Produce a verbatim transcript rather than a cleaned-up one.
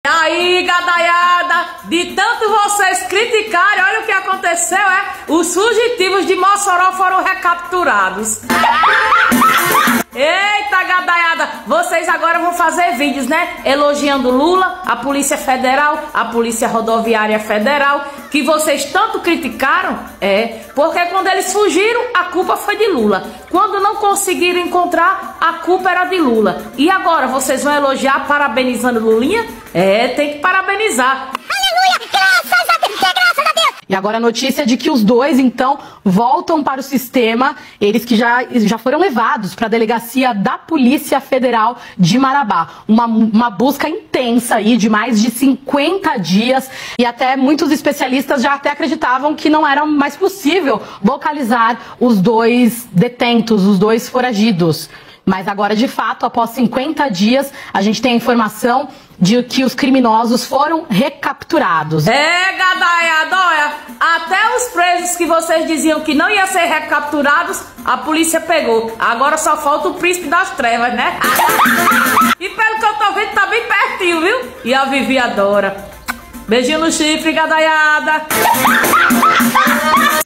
E aí, gadaiada, de tanto vocês criticarem, olha o que aconteceu, é? Os fugitivos de Mossoró foram recapturados. Eita, gadaiada, vocês agora vão fazer vídeos, né? Elogiando Lula, a Polícia Federal, a Polícia Rodoviária Federal, que vocês tanto criticaram, é, porque quando eles fugiram, a culpa foi de Lula. Quando não conseguiram encontrar, a culpa era de Lula. E agora, vocês vão elogiar parabenizando Lulinha? É, tem que parabenizar. Aleluia, graças a Deus, graças a Deus. E agora a notícia é de que os dois, então, voltam para o sistema, eles que já, já foram levados para a delegacia da Polícia Federal de Marabá. Uma, uma busca intensa aí de mais de cinquenta dias e até muitos especialistas já até acreditavam que não era mais possível localizar os dois detentos, os dois foragidos. Mas agora, de fato, após cinquenta dias, a gente tem a informação de que os criminosos foram recapturados. É, gadaiada, olha, até os presos que vocês diziam que não iam ser recapturados, a polícia pegou. Agora só falta o príncipe das trevas, né? E pelo que eu tô vendo, tá bem pertinho, viu? E a Vivi adora. Beijinho no chifre, gadaiada.